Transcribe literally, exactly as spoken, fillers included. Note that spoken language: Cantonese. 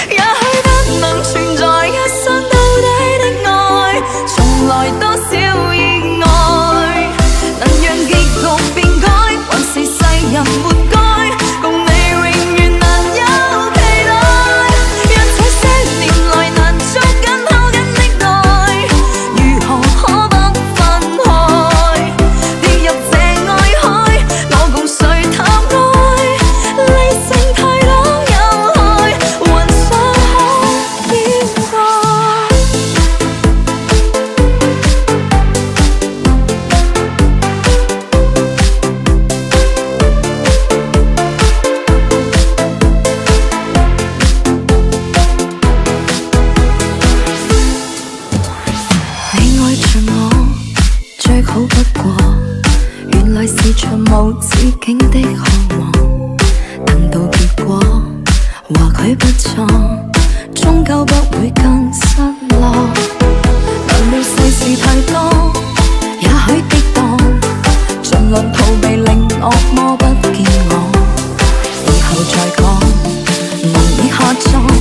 也許不能存在一生到底的愛，從來多少意外，能讓結局變改，還是世人活該，共你永遠難有期待，讓這些年來難捉緊抱緊的愛，如何可不分開？跌入這愛海，我共誰談愛？理性太多有害，還想可掩蓋。你愛着我，最好不過，原來是場無止境的渴望。等到結果，或許不錯，終究不會更失落。難料世事太多，也許跌宕，盡量逃避令惡魔不見我。以後再講，難以下葬。